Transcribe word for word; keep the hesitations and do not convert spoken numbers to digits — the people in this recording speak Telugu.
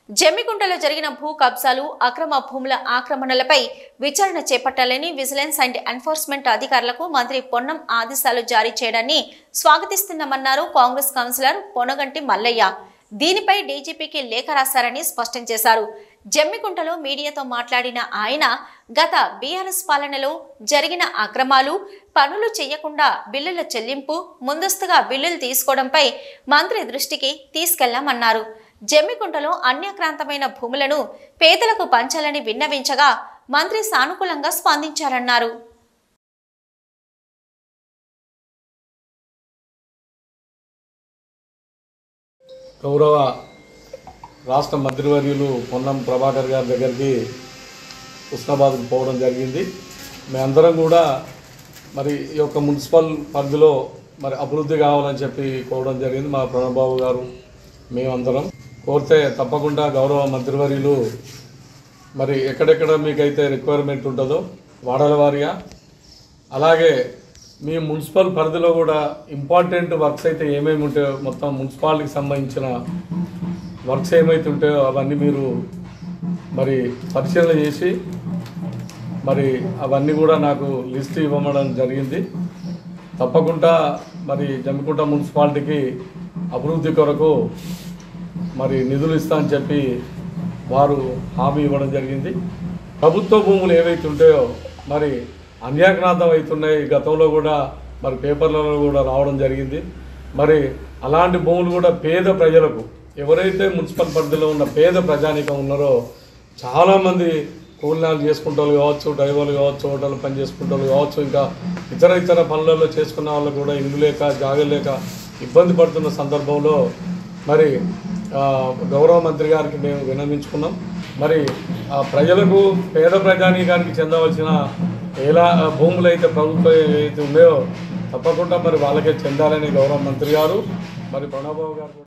జమ్మికుంటలో జరిగిన భూ కబ్జాలు, అక్రమ భూముల ఆక్రమణలపై విచారణ చేపట్టాలని విజిలెన్స్ అండ్ ఎన్ఫోర్స్మెంట్ అధికారులకు మంత్రి పొన్నం ఆదేశాలు జారీ చేయడాన్ని స్వాగతిస్తున్నామన్నారు కాంగ్రెస్ కౌన్సిలర్ పొనగంటి మల్లయ్య. దీనిపై డీజీపీకి లేఖ రాశారని స్పష్టం చేశారు. జమ్మికుంటలో మీడియాతో మాట్లాడిన ఆయన గత బీఆర్ఎస్ పాలనలో జరిగిన అక్రమాలు, పనులు చేయకుండా బిల్లుల చెల్లింపు, ముందస్తుగా బిల్లులు తీసుకోవడంపై మంత్రి దృష్టికి తీసుకెళ్లామన్నారు. జమ్మికుంటలో అన్యాక్రాంతమైన భూములను పేదలకు పంచాలని విన్నవించగా మంత్రి సానుకూలంగా స్పందించారన్నారు. గౌరవ రాష్ట్ర మంత్రివర్యులు పొన్నం ప్రభాకర్ గారి దగ్గరికి ఉస్నాబాద్కు పోవడం జరిగింది. మేమందరం కూడా మరి ఈ యొక్క మున్సిపల్ పరిధిలో మరి అభివృద్ధి కావాలని చెప్పి కోవడం జరిగింది. మా ప్రణబాబు గారు మేమందరం కోరితే తప్పకుండా గౌరవ మంత్రివర్యులు మరి ఎక్కడెక్కడ మీకైతే రిక్వైర్మెంట్ ఉంటుందో వాడల వారిగా, అలాగే మీ మున్సిపల్ పరిధిలో కూడా ఇంపార్టెంట్ వర్క్స్ అయితే ఏమేమి ఉంటాయో మొత్తం మున్సిపాలిటీకి సంబంధించిన వర్క్స్ ఏమైతే ఉంటాయో అవన్నీ మీరు మరి పరిశీలన చేసి మరి అవన్నీ కూడా నాకు లిస్ట్ ఇవ్వడం జరిగింది. తప్పకుండా మరి జమ్మికుంట మున్సిపాలిటీకి అభివృద్ధి కొరకు మరి నిధులు ఇస్తా అని చెప్పి వారు హామీ ఇవ్వడం జరిగింది. ప్రభుత్వ భూములు ఏవైతే ఉంటాయో మరి అన్యాక్రాంతం అవుతున్నాయి. గతంలో కూడా మరి పేపర్లలో కూడా రావడం జరిగింది. మరి అలాంటి భూములు కూడా పేద ప్రజలకు, ఎవరైతే మున్సిపల్ పరిధిలో ఉన్న పేద ప్రజానీకం ఉన్నారో చాలామంది కూలినాలు చేసుకుంటారు కావచ్చు, డ్రైవర్లు కావచ్చు, హోటల్ పని చేసుకుంటారు కావచ్చు, ఇంకా ఇతర ఇతర పనులలో చేసుకున్న వాళ్ళు కూడా ఇల్లు లేక జాగలు లేక ఇబ్బంది పడుతున్న సందర్భంలో మరి గౌరవ మంత్రి గారికి మేము విన్నవించుకున్నాం. మరి ప్రజలకు, పేద ప్రజానీకానికి చెందవలసిన ఎలా భూములు అయితే ప్రభుత్వం ఏదైతే ఉన్నాయో తప్పకుండా మరి వాళ్ళకే చెందాలని గౌరవ మంత్రి గారు మరి ప్రణబాబు గారు